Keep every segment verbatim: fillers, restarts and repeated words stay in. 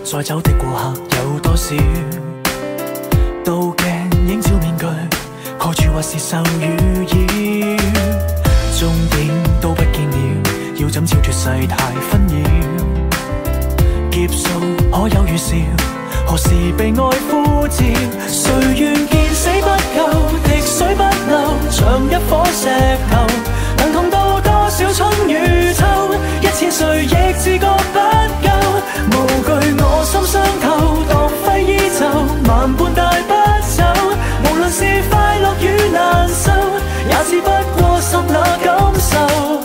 再走的過客有多少？倒鏡映照面具，蓋住或是受與擾。終點都不見了，要怎照絕世態紛擾？劫數可有預兆？何時被愛呼召？誰願見死不救，滴水不漏，像一顆石頭，能痛到多少春與秋？一千歲亦自覺不夠，無懼我心傷透，當揮衣袖，萬般帶不走。無論是快樂與難受，也只不過剎那感受。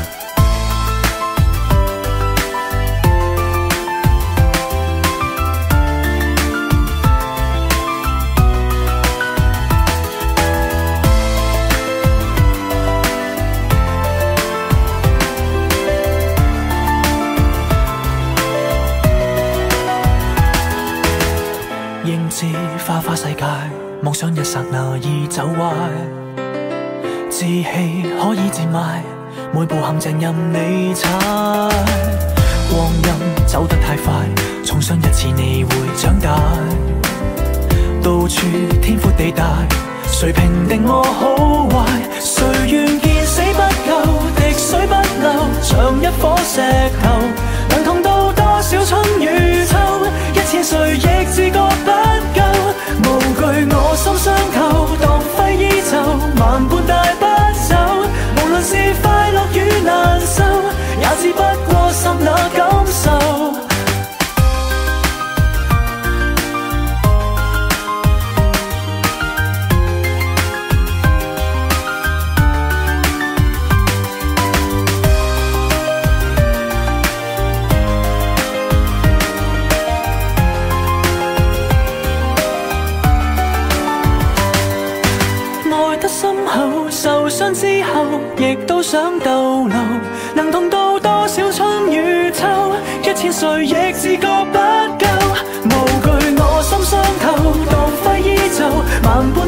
應知花花世界，妄想一剎那已走壞，志氣可以賤賣，每步陷阱任你踩。光陰走得太快，重傷一次你會長大。到處天闊地大，誰評定我好壞？誰願見死不救，滴水不漏，像一顆石頭，能痛到多少春與秋？一千歲亦自覺不夠，無懼我心傷透，當揮衣袖，萬般帶不走。無論是快樂與難受，也只不過剎那感受。心口受傷之後，亦都想逗留，能痛到多少春與秋？一千歲亦自覺不夠，無懼我心傷透，當揮衣袖，萬般